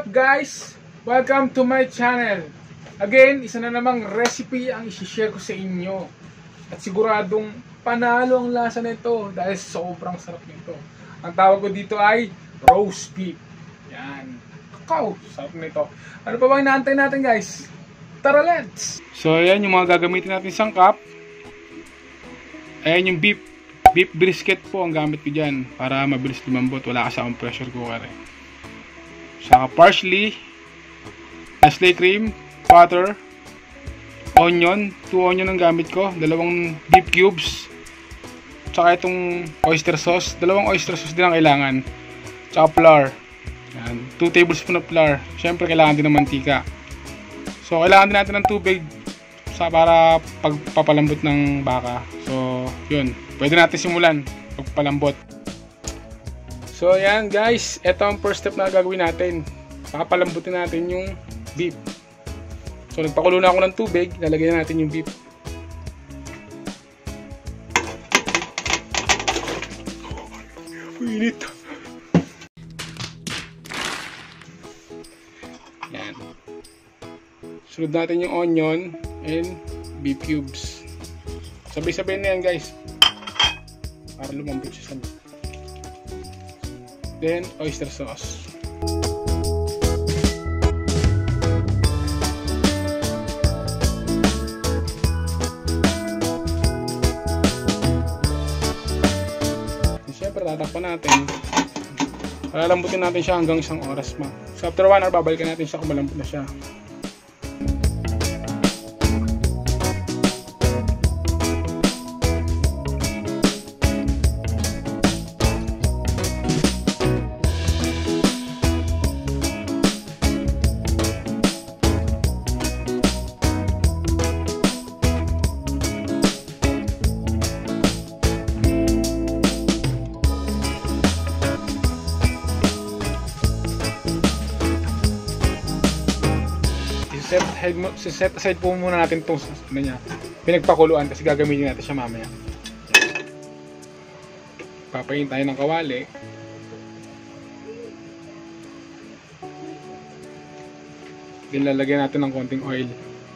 up guys? Welcome to my channel. Again, isa na namang recipe ang isi-share ko sa inyo. At siguradong panalo ang lasa nito dahil sobrang sarap nito. Ang tawag ko dito ay roast beef. Yan. Kakao, sarap nito. Ano pa bang inaantay natin guys? Tara, let's! So ayan yung mga gagamitin natin sangkap. Ayan yung beef brisket po ang gamit ko dyan para mabilis lumambot, wala ka sa pressure cooker eh. Saka parsley, Nestle cream, butter, onion, 2 onion ang gamit ko, 2 beef cubes, saka itong oyster sauce, 2 oyster sauce din ang kailangan, saka flour. Yan, 2 tablespoon of flour. Syempre kailangan din ng mantika. So kailangan din natin ng tubig para pagpapalambot ng baka. So yun, pwede natin simulan pagpalambot. So ayan guys, ito ang first step na gagawin natin. Papalambutin natin yung beef. So nagpakulo na ako ng tubig, lalagyan na natin yung beef. Init. Yan. Sunod natin yung onion and beef cubes. Sabay-sabay na yan guys para lumambot siya sa beef. Then oyster sauce. Siyempre tatakpan natin. Palalambutin natin siya hanggang 1 oras ma. So after 1 hour babalikan natin siya kung malambot na siya. Set aside po muna natin itong pinagpakuluan kasi gagamitin natin siya mamaya. Papayin tayo ng kawali. Then lalagyan natin ng konting oil.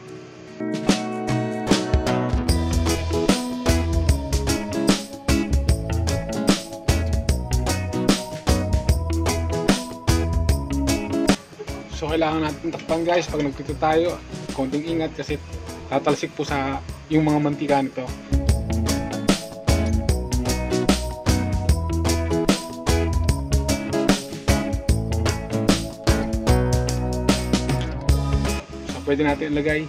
So kailangan natin takpan guys pag nagtito tayo. Konting ingat kasi tatalsik po sa yung mga mantika nito. So pwede natin ilagay.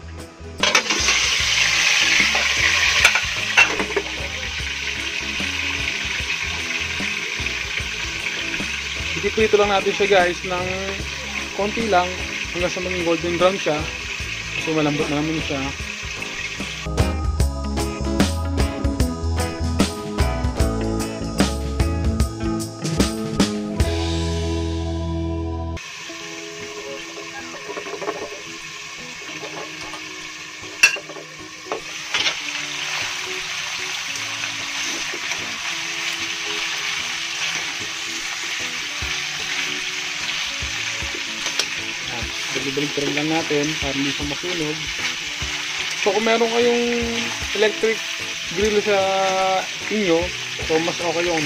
Ipiprito lang natin siya guys ng konti lang hanggang sa maging golden brown siya. So malambot na naman siya. Balik-balik lang natin para hindi siya masunog. So kung meron kayong electric grill sa inyo, so mas okay yun.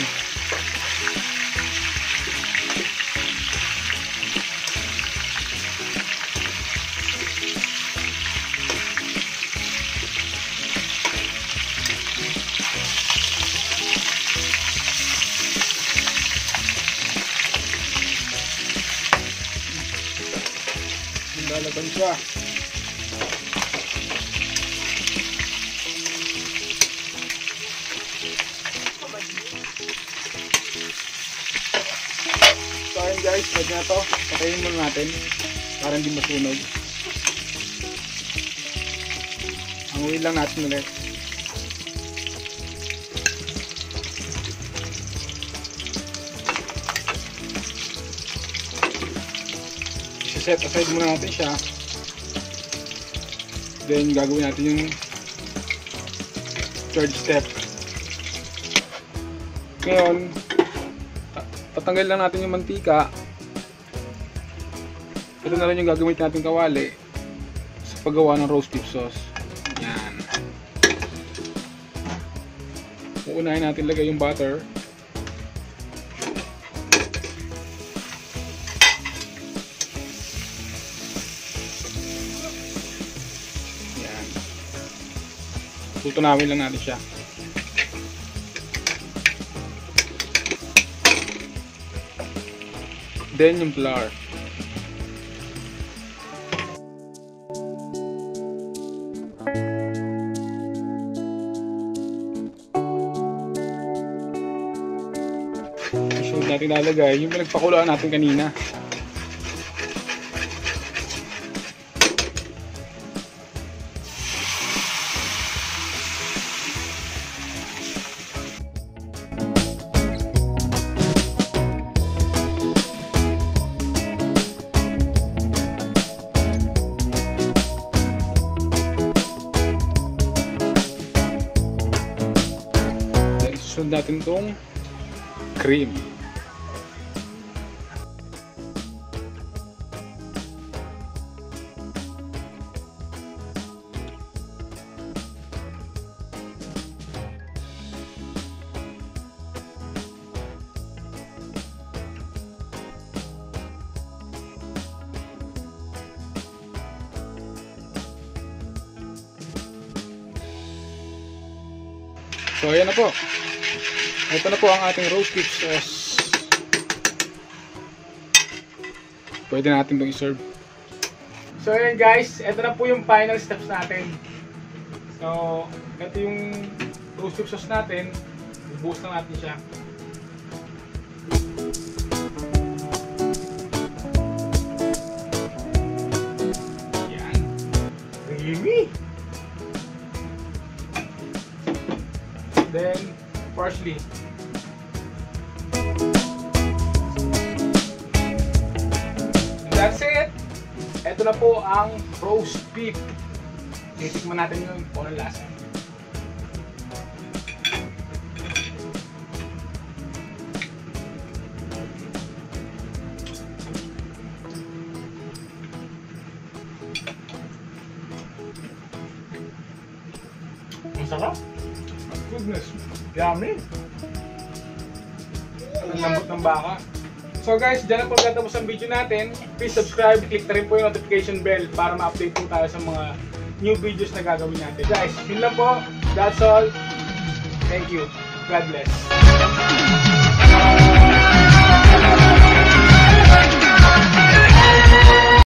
Lalaban siya. So ayun guys, pwede na to. Patayin muna natin para hindi masunog. Hanguin lang natin ulit. Set aside muna natin siya. Then gagawin natin yung third step. Ngayon, tatanggal lang natin yung mantika. Ito na rin yung gagamitin natin kawali sa paggawa ng roast beef sauce. Yan. Uunahin natin lagay yung butter. Yan. Tutunawin lang natin siya. Then yung flour. Isunod natin lalagay yung pinagpakuluan natin kanina. Sunod natin itong cream. So ayan na po. Ito na po ang ating roast beef sauce. Pwede natin itong i-serve. So ayan guys, ito na po yung final steps natin. So ito yung roast beef sauce natin. I-boost na natin siya. Yan. Creamy! Then parsley. That's it. Ito na po ang roast beef. Titikman natin yung kung anong lasa. Ang sarap. Goodness. Yummy. Ang lambot ng baka. So guys, dyan na po katapos ang video natin. Please subscribe, click na rin po yung notification bell para ma-update po tayo sa mga new videos na gagawin natin. Guys, yun lang po. That's all. Thank you. God bless.